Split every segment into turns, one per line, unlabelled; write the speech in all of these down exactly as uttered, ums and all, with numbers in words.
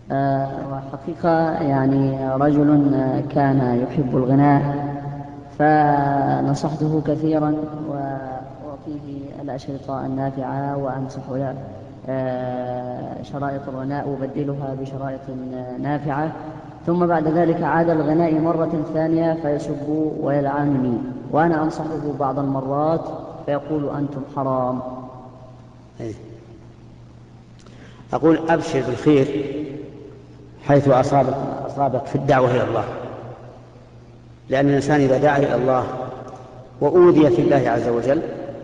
آه، وحقيقة يعني رجل آه، كان يحب الغناء، فنصحته كثيرا وأعطيه الأشرطة النافعة وأنصح له آه، شرائط الغناء أبدلها بشرائط نافعة. ثم بعد ذلك عاد الغناء مرة ثانية فيسب ويلعنني، وأنا أنصحه بعض المرات فيقول أنتم حرام.
إيه. أقول أبشر بالخير حيث أصابك, أصابك في الدعوة إلى الله، لأن الإنسان إذا دعا إلى الله وأوذي في الله عز وجل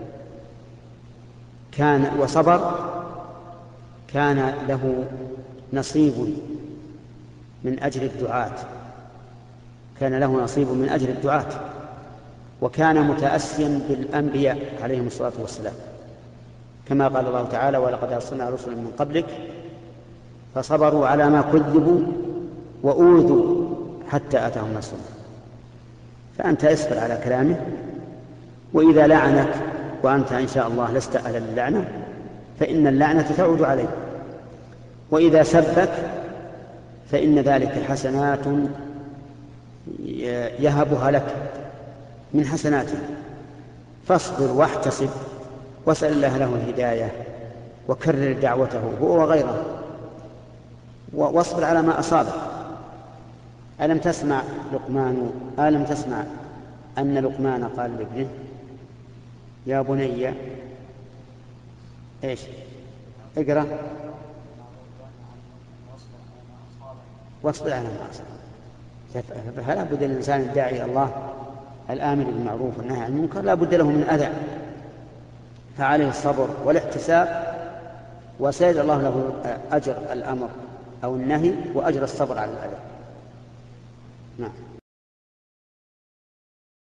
كان وصبر كان له نصيب من أجل الدعاة كان له نصيب من أجل الدعاة وكان متأسيا بالأنبياء عليهم الصلاة والسلام، كما قال الله تعالى: ولقد أرسلنا رسلا من قبلك فصبروا على ما كذبوا وأوذوا حتى أتاهم نصرنا. فأنت اصبر على كلامه، وإذا لعنك وأنت إن شاء الله لست أهلا للعنة فإن اللعنة تعود عليك، وإذا سبك فإن ذلك حسنات يهبها لك من حسناته، فاصبر واحتسب واسأل الله له الهداية وكرر دعوته هو وغيره، واصبر على ما أصابك. ألم تسمع لقمان ألم تسمع أن لقمان قال لابنه: يا بني إيش اقرأ واصبر على ما أصابك. فلا بد للإنسان الداعي إلى الله الآمر بالمعروف والنهي عن المنكر لا بد له من أذى، فعليه الصبر والاحتساب، وسيجعل الله له أجر الأمر أو النهي وأجر الصبر على الأذى. نعم.